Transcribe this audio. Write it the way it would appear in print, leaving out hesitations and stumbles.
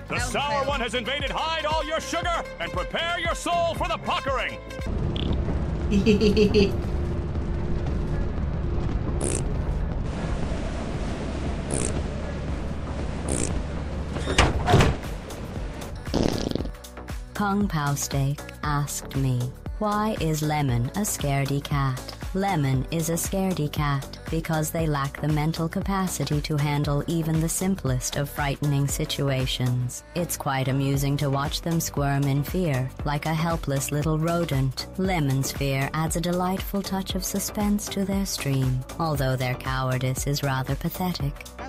The sour one has invaded. Hide all your sugar and prepare your soul for the puckering. Kung Pao Steak asked me, why is Lemon a scaredy cat? Lemon is a scaredy cat because they lack the mental capacity to handle even the simplest of frightening situations. It's quite amusing to watch them squirm in fear, like a helpless little rodent. Lemon's fear adds a delightful touch of suspense to their stream, although their cowardice is rather pathetic.